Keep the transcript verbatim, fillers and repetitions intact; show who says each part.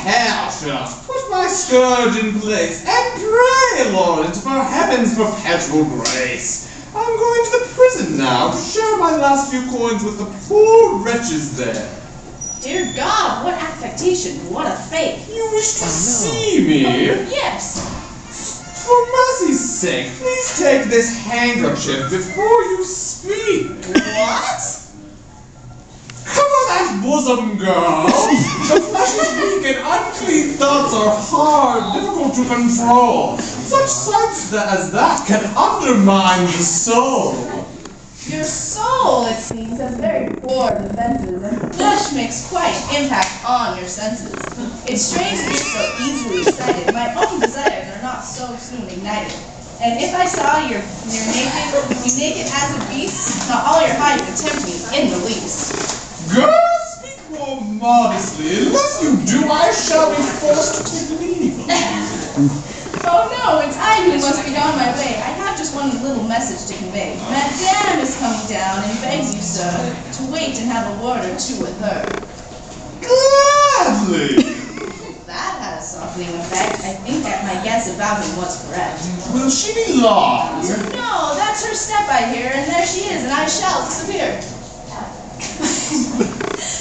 Speaker 1: hair shut, put my scourge in place, and pray, Lord, for heaven's perpetual grace. I'm going to the prison now to share my last few coins with the poor wretches there.
Speaker 2: Dear God, what affectation, what a faith.
Speaker 1: You wish to
Speaker 3: Oh, no.
Speaker 1: see me?
Speaker 2: Oh, yes.
Speaker 1: For mercy's sake, please take this handkerchief before you speak.
Speaker 2: What?
Speaker 1: Cover that bosom, girl. The flesh is weak and unclean thoughts are hard, difficult to control. Such sights tha- as that can undermine the soul.
Speaker 2: Your soul, it seems, has very poor defenses, and flesh makes quite impact on your senses. It's strange that you're so easily excited. My own desires are not so soon ignited. And if I saw you're, you're naked, you naked as a beast, not all your hide would tempt me in the least.
Speaker 1: Girl, speak more modestly. Unless you do, I shall be forced to take leave of you.
Speaker 2: Oh no, it's I who must be on my way. I have just one little message to convey. Madame is coming down and begs you, sir, to wait and have a word or two with her.
Speaker 1: Gladly.
Speaker 2: That had a softening effect. I think that my guess about him was correct.
Speaker 1: Will she be long?
Speaker 2: No, that's her step, I hear, and there she is, and I shall disappear.